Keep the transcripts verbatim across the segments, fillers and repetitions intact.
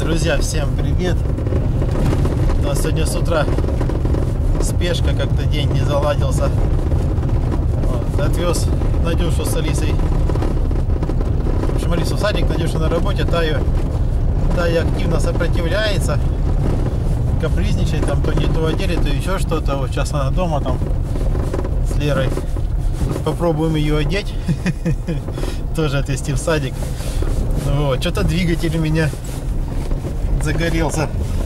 Друзья, всем привет! У нас сегодня с утра спешка, как-то день не заладился. Вот, отвез Надюшу с Алисой. В общем, Алису в садик, Надюша на работе, Таю, Тая активно сопротивляется, капризничает, там то не то одели, то еще что-то. Вот сейчас она дома там с Лерой. Попробуем ее одеть, тоже отвезти в садик. Вот, что-то двигатель у меня загорелся.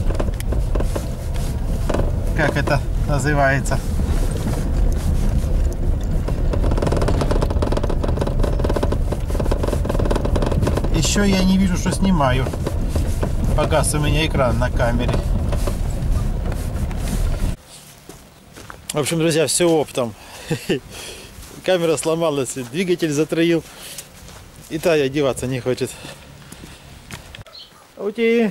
Как это называется? Еще я не вижу, что снимаю. Погас у меня экран на камере. В общем, друзья, все оптом. Камера сломалась, двигатель затроил. И Тая одеваться не хочет. Ути.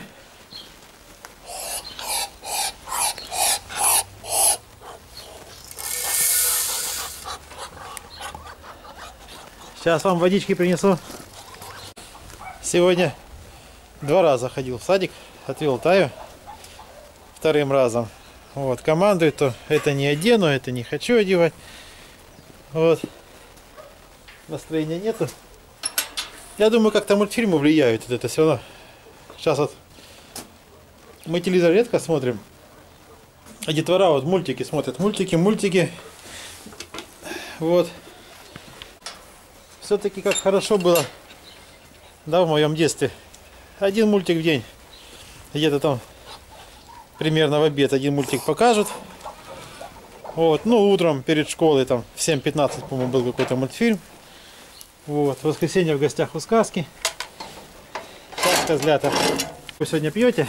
Сейчас вам водички принесу. Сегодня два раза ходил в садик, отвел Таю вторым разом. Вот, командует, то это не одену, это не хочу одевать. Вот. Настроения нету. Я думаю, как-то мультфильмы влияют. Вот это все равно. Сейчас вот мы телевизор редко смотрим. А детвора вот мультики смотрят. Мультики, мультики. Вот. Все-таки как хорошо было, да, в моем детстве. Один мультик в день. Где-то там примерно в обед один мультик покажут. Вот. Ну, утром перед школой там в семь пятнадцать, по-моему, был какой-то мультфильм. Вот. В воскресенье в гостях у сказки. Так, козлята. Вы сегодня пьете?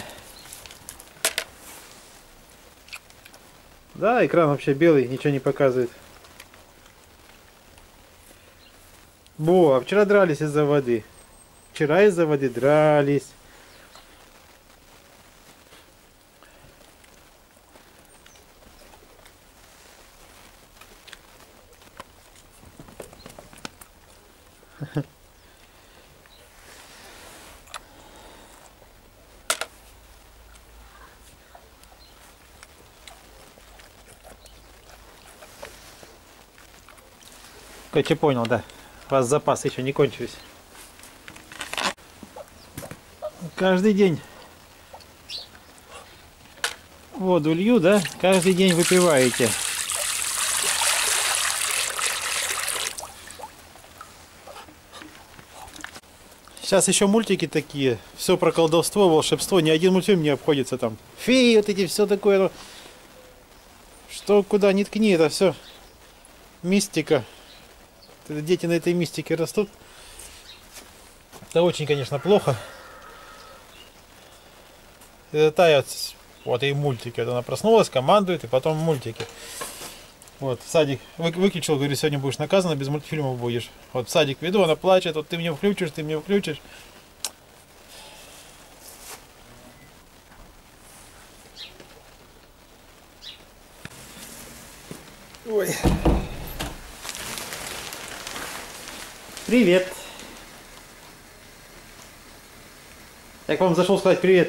Да, экран вообще белый, ничего не показывает. Во, а вчера дрались из-за воды. Вчера из-за воды дрались. Короче, понял, да. У вас запасы еще не кончились. Каждый день воду лью, да? Каждый день выпиваете. Сейчас еще мультики такие. Все про колдовство, волшебство. Ни один мультфильм не обходится там. Феи, вот эти, все такое. Что куда ни ткни, это все мистика. Дети на этой мистике растут. Это очень, конечно, плохо. Это Тая, вот и мультики. Вот она проснулась, командует, и потом мультики. Вот, в садик выключил, говорю, сегодня будешь наказана, без мультфильмов будешь. Вот в садик веду, она плачет, вот ты мне включишь, ты мне включишь. Ой. Привет. Я к вам зашел сказать привет.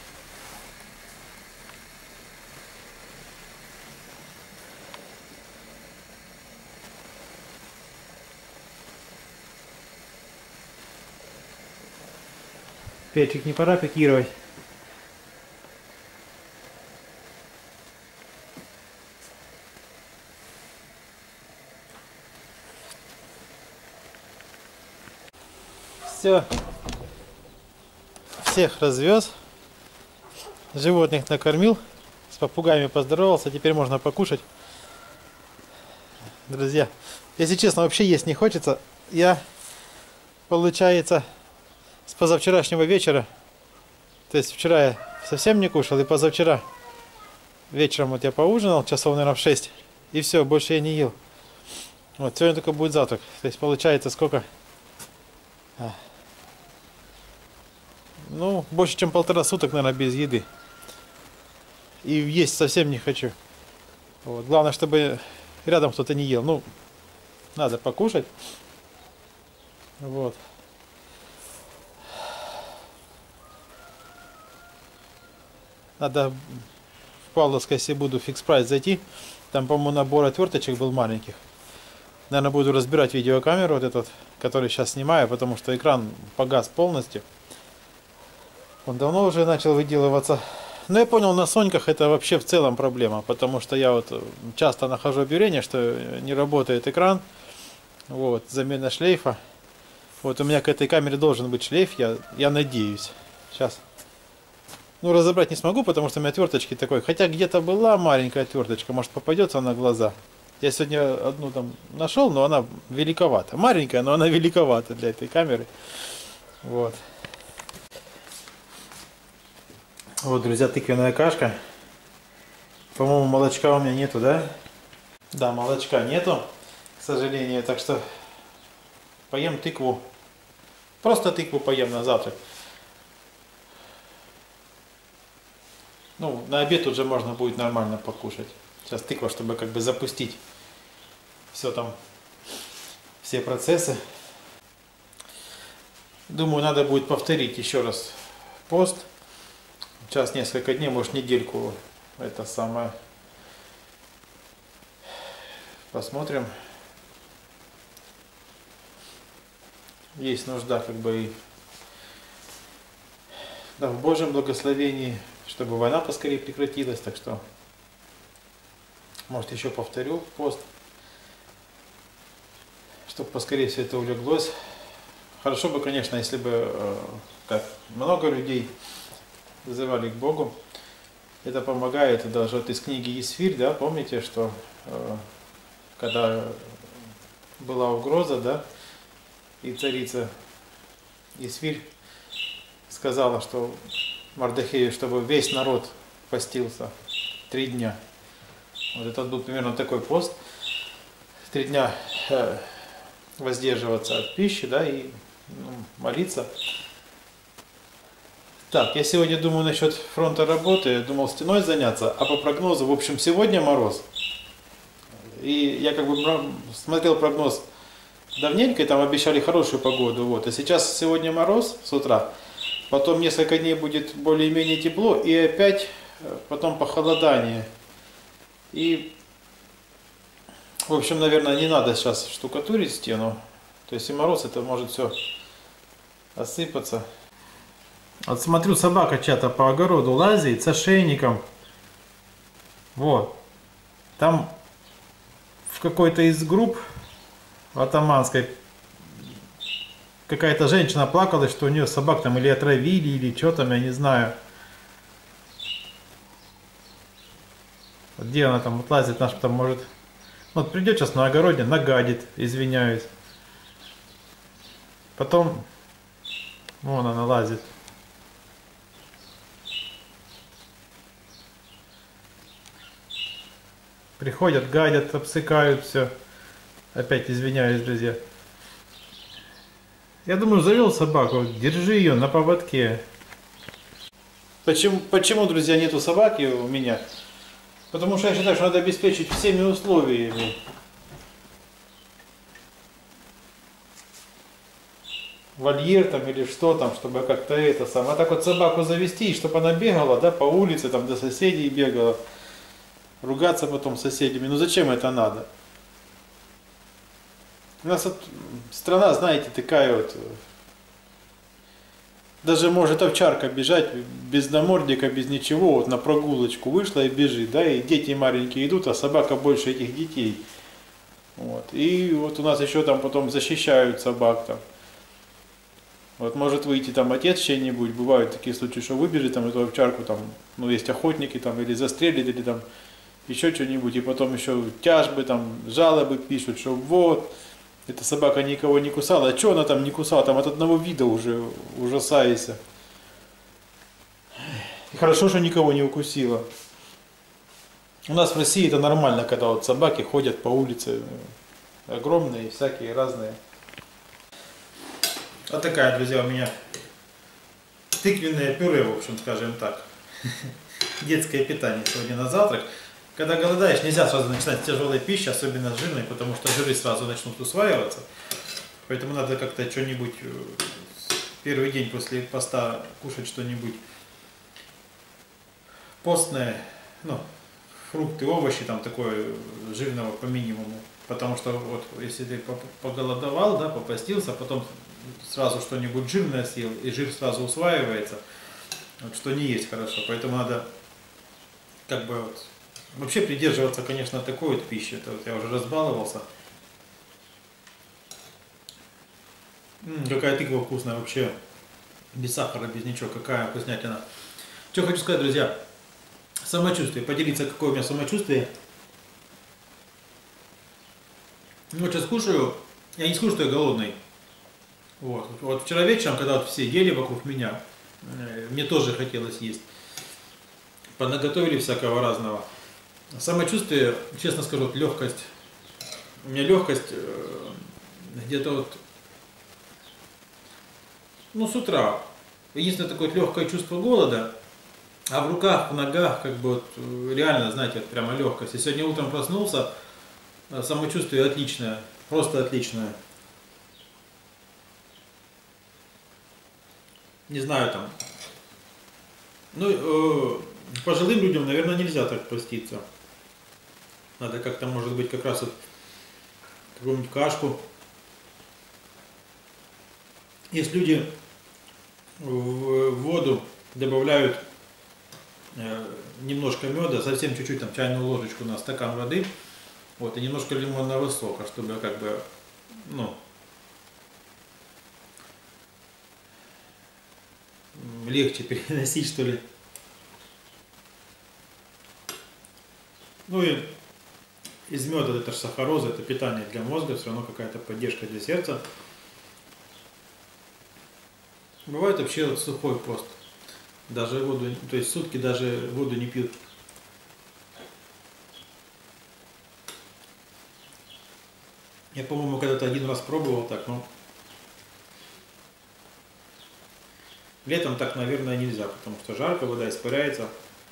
Перчик не пора пикировать. Все. Всех развез. Животных накормил. С попугаями поздоровался. Теперь можно покушать. Друзья, если честно, вообще есть не хочется. Я, получается, с позавчерашнего вечера, то есть вчера я совсем не кушал, и позавчера вечером вот я поужинал, часов, наверное, в шесть, и все, больше я не ел. Вот, сегодня только будет завтрак. То есть получается сколько? А. Ну, больше, чем полтора суток, наверное, без еды. И есть совсем не хочу. Вот. Главное, чтобы рядом кто-то не ел. Ну, надо покушать. Вот. Надо в Павловской, если буду фикс прайс зайти. Там, по-моему, набор отверточек был маленьких. Наверное, буду разбирать видеокамеру вот этот, который сейчас снимаю, потому что экран погас полностью. Он давно уже начал выделываться. Но я понял, на Соньках это вообще в целом проблема, потому что я вот часто нахожу объявление, что не работает экран. Вот, замена шлейфа. Вот у меня к этой камере должен быть шлейф, я, я надеюсь. Сейчас. Ну, разобрать не смогу, потому что у меня отверточки такой. Хотя где-то была маленькая отверточка, может попадется на глаза. Я сегодня одну там нашел, но она великовата. Маленькая, но она великовата для этой камеры. Вот. Вот, друзья, тыквенная кашка. По-моему, молочка у меня нету, да? Да, молочка нету, к сожалению. Так что поем тыкву. Просто тыкву поем на завтрак. Ну, на обед уже можно будет нормально покушать. Сейчас тыква, чтобы как бы запустить все там, все процессы. Думаю, надо будет повторить еще раз пост. Сейчас несколько дней, может недельку, это самое. Посмотрим. Есть нужда как бы и да, в Божьем благословении, чтобы война поскорее прекратилась, так что может еще повторю пост, чтобы поскорее все это улеглось. Хорошо бы, конечно, если бы как много людей вызывали к Богу. Это помогает, это даже вот из книги Исфирь, да, помните, что э, когда была угроза, да, и царица Исфирь сказала, что Мардохею, чтобы весь народ постился три дня. Вот это был примерно такой пост. Три дня э, воздерживаться от пищи, да, и ну, молиться. Так, я сегодня думаю насчет фронта работы, я думал стеной заняться, а по прогнозу, в общем, сегодня мороз. И я как бы смотрел прогноз давненько, и там обещали хорошую погоду, вот. А сейчас сегодня мороз с утра, потом несколько дней будет более-менее тепло, и опять потом похолодание. И, в общем, наверное, не надо сейчас штукатурить стену, то есть и мороз, это может все осыпаться. Вот смотрю, собака чья-то по огороду лазит с ошейником. Вот. Там в какой-то из групп атаманской какая-то женщина плакала, что у нее собак там или отравили, или что там, я не знаю. Где она там вот лазит, наш там может... Вот придет сейчас на огороде, нагадит, извиняюсь. Потом... Вон она лазит. Приходят, гадят, обсыкают все. Опять извиняюсь, друзья. Я думаю, завел собаку, держи ее на поводке. Почему, почему, друзья, нету собаки у меня? Потому что я считаю, что надо обеспечить всеми условиями. Вольер там или что там, чтобы как-то это самое. А так вот собаку завести, чтобы она бегала, да, по улице, там до соседей бегала. Ругаться потом с соседями. Ну зачем это надо? У нас вот страна, знаете, такая вот. Даже может овчарка бежать без намордника, без ничего, вот на прогулочку вышла и бежит, да, и дети маленькие идут, а собака больше этих детей. Вот. И вот у нас еще там потом защищают собак там. Вот может выйти там отец чей-нибудь, бывают такие случаи, что выбежит там эту овчарку, там, ну есть охотники там, или застрелит, или там еще что-нибудь, и потом еще тяжбы, там, жалобы пишут, что вот, эта собака никого не кусала, а что она там не кусала, там от одного вида уже ужасайся. И хорошо, что никого не укусила. У нас в России это нормально, когда вот собаки ходят по улице, огромные, всякие разные. Вот такая, друзья, у меня тыквенное пюре, в общем, скажем так. Детское питание сегодня на завтрак. Когда голодаешь, нельзя сразу начинать с тяжелой пищи, особенно с жирной, потому что жиры сразу начнут усваиваться. Поэтому надо как-то что-нибудь первый день после поста кушать что-нибудь постное, ну, фрукты, овощи, там такое жирного по минимуму. Потому что вот если ты поголодовал, да, попастился, потом сразу что-нибудь жирное съел, и жир сразу усваивается, вот, что не есть хорошо. Поэтому надо как бы вот, вообще придерживаться, конечно, такой вот пищи. Это вот я уже разбаловался. М-м, какая тыква вкусная вообще. Без сахара, без ничего. Какая вкуснятина. Что хочу сказать, друзья. Самочувствие. Поделиться, какое у меня самочувствие. Ну, вот сейчас кушаю. Я не скажу, что я голодный. Вот. Вот вчера вечером, когда вот все ели вокруг меня, мне тоже хотелось есть. Понаготовили всякого разного. Самочувствие, честно скажу, вот легкость. У меня легкость э, где-то вот, ну, с утра. Единственное такое вот легкое чувство голода, а в руках, в ногах, как бы вот реально, знаете, вот прямо легкость. И сегодня утром проснулся, самочувствие отличное, просто отличное. Не знаю там. Ну, э, пожилым людям, наверное, нельзя так поститься. Надо как-то, может быть, как раз вот какую-нибудь кашку. Есть люди в воду добавляют э, немножко меда, совсем чуть-чуть, там чайную ложечку на стакан воды, вот, и немножко лимонного сока, чтобы как бы, ну, легче переносить, что ли. Ну и из меда это же сахароза, это питание для мозга, все равно какая-то поддержка для сердца. Бывает вообще вот сухой пост. Даже воду, то есть сутки даже воду не пьют. Я, по-моему, когда-то один раз пробовал так, но летом так, наверное, нельзя, потому что жарко, вода испаряется.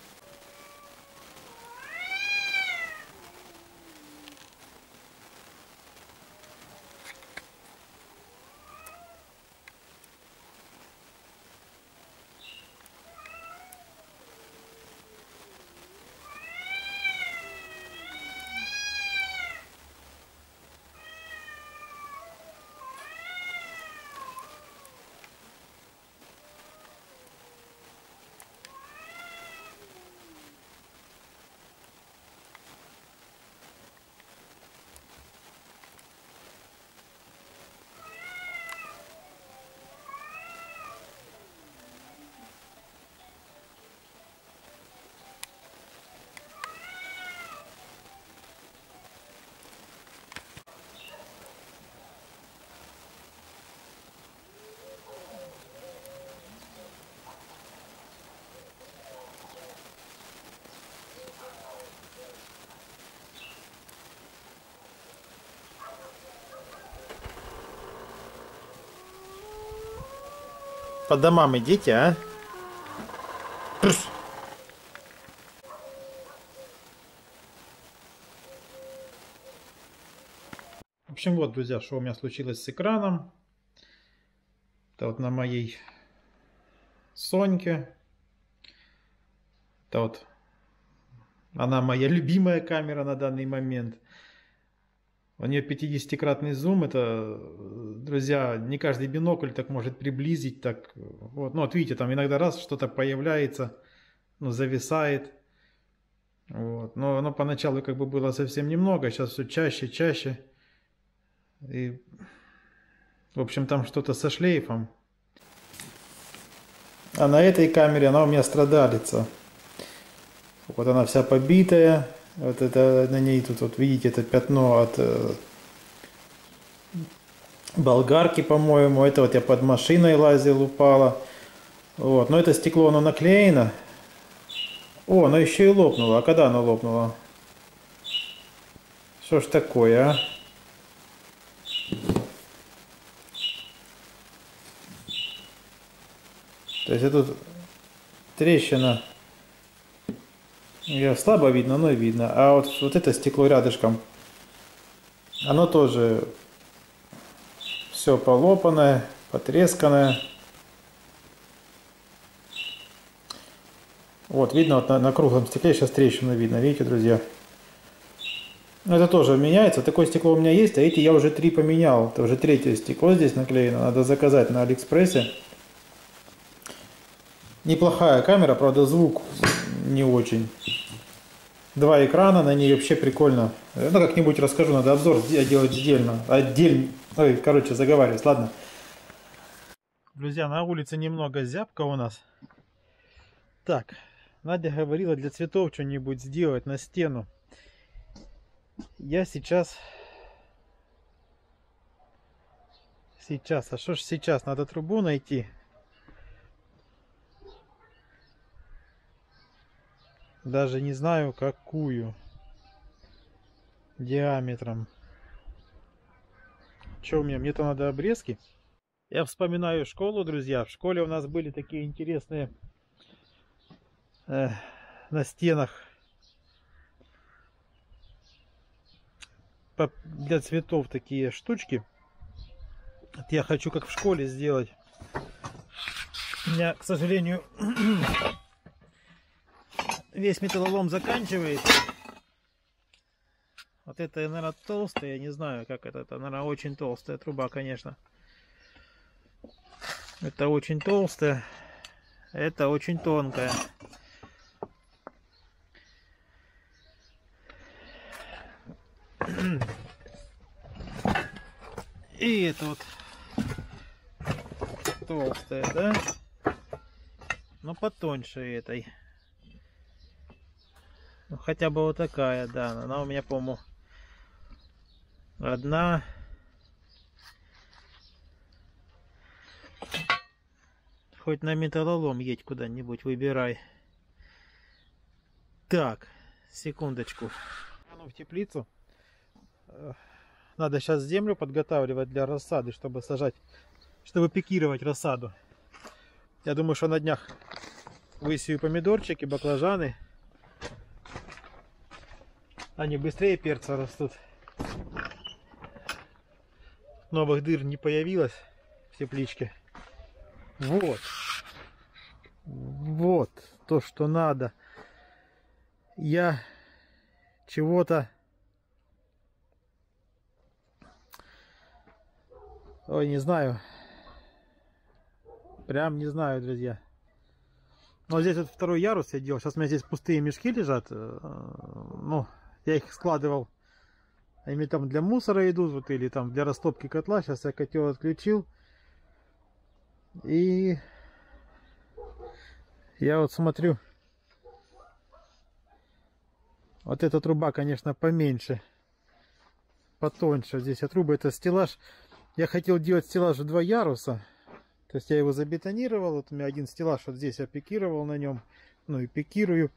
По домам идите, а? В общем, вот, друзья, что у меня случилось с экраном. Это вот на моей Соньке. Это вот она моя любимая камера на данный момент. У нее пятидесятикратный зум. Это, друзья, не каждый бинокль так может приблизить. Так, вот, ну вот видите, там иногда раз что-то появляется, ну, зависает. Вот. Но, но поначалу как бы было совсем немного, сейчас все чаще, чаще. И, в общем, там что-то со шлейфом. А на этой камере она у меня страдалица. Вот она вся побитая. Вот это на ней тут, вот видите, это пятно от э, болгарки, по-моему. Это вот я под машиной лазил, упала. Вот, но это стекло, оно наклеено. О, оно еще и лопнуло. А когда оно лопнуло? Что ж такое, а? То есть это тут трещина. Ее слабо видно, но видно. А вот, вот это стекло рядышком, оно тоже все полопанное, потресканное. Вот, видно, вот на, на круглом стекле сейчас трещину видно, видите, друзья? Это тоже меняется. Такое стекло у меня есть, а эти я уже три поменял. Это уже третье стекло здесь наклеено. Надо заказать на Алиэкспрессе. Неплохая камера, правда звук не очень. Два экрана, на ней вообще прикольно. Ну, как-нибудь расскажу, надо обзор делать отдельно. Отдельно. Ой, короче, заговариваюсь, ладно. Друзья, на улице немного зябко у нас. Так, Надя говорила для цветов что-нибудь сделать на стену. Я сейчас... Сейчас, а что ж сейчас? Надо трубу найти. Даже не знаю какую. Диаметром. Что у меня? Мне-то надо обрезки. Я вспоминаю школу, друзья. В школе у нас были такие интересные э, на стенах для цветов такие штучки. Вот я хочу как в школе сделать. У меня, к сожалению, весь металлолом заканчивается. Вот это, наверное, толстая, я не знаю, как это. Это, наверное, очень толстая труба, конечно. Это очень толстая. Это очень тонкая. И это вот толстая, да? Но потоньше этой. Ну, хотя бы вот такая, да. Она у меня, по-моему, одна. Хоть на металлолом едь куда-нибудь, выбирай. Так, секундочку. В теплицу. Надо сейчас землю подготавливать для рассады, чтобы сажать, чтобы пикировать рассаду. Я думаю, что на днях высею помидорчики, баклажаны. Они быстрее перца растут. Новых дыр не появилось в тепличке. Вот. Вот то, что надо. Я чего-то... Ой, не знаю. Прям не знаю, друзья. Но здесь вот второй ярус я делал. Сейчас у меня здесь пустые мешки лежат. Ну, я их складывал. Они там для мусора идут, вот, или там для растопки котла. Сейчас я котел отключил. И я вот смотрю. Вот эта труба, конечно, поменьше. Потоньше. Здесь от трубы это стеллаж. Я хотел делать стеллаж в два яруса. То есть я его забетонировал. Вот у меня один стеллаж вот здесь я пикировал на нем. Ну и пикирую.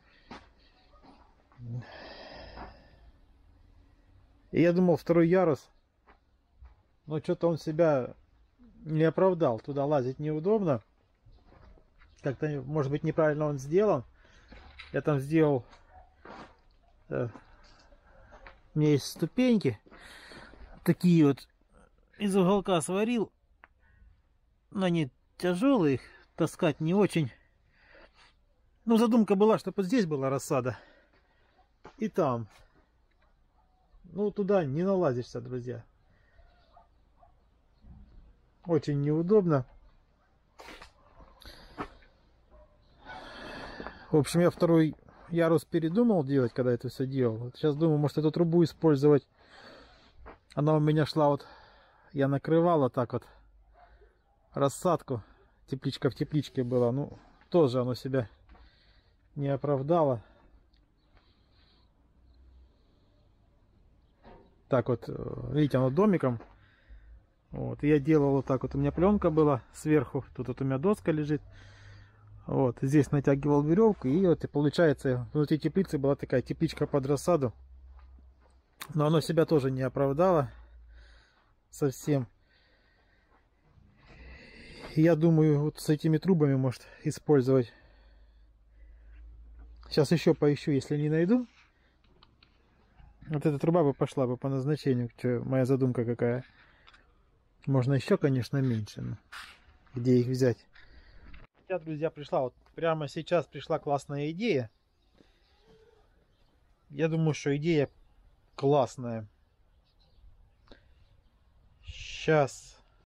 И я думал, второй ярус. Но что-то он себя не оправдал. Туда лазить неудобно. Как-то, может быть, неправильно он сделан. Я там сделал... Э, у меня есть ступеньки. Такие вот. Из уголка сварил. Но они тяжелые. Их таскать не очень. Ну, задумка была, чтобы вот здесь была рассада. И там. Ну, туда не налазишься, друзья. Очень неудобно. В общем, я второй ярус передумал делать, когда это все делал. Вот сейчас думаю, может, эту трубу использовать. Она у меня шла вот... Я накрывал вот так вот рассадку. Тепличка в тепличке была. Ну, тоже оно себя не оправдало. Так вот, видите, оно домиком. Вот, я делал вот так вот. У меня пленка была сверху. Тут вот у меня доска лежит. Вот, здесь натягивал веревку. И вот, и получается, внутри теплицы была такая тепличка под рассаду. Но оно себя тоже не оправдало. Совсем. Я думаю, вот с этими трубами может использовать. Сейчас еще поищу, если не найду. Вот эта труба бы пошла бы по назначению. Что, моя задумка какая. Можно еще, конечно, меньше. Но где их взять? Сейчас, друзья, пришла вот прямо сейчас пришла классная идея. Я думаю, что идея классная. Сейчас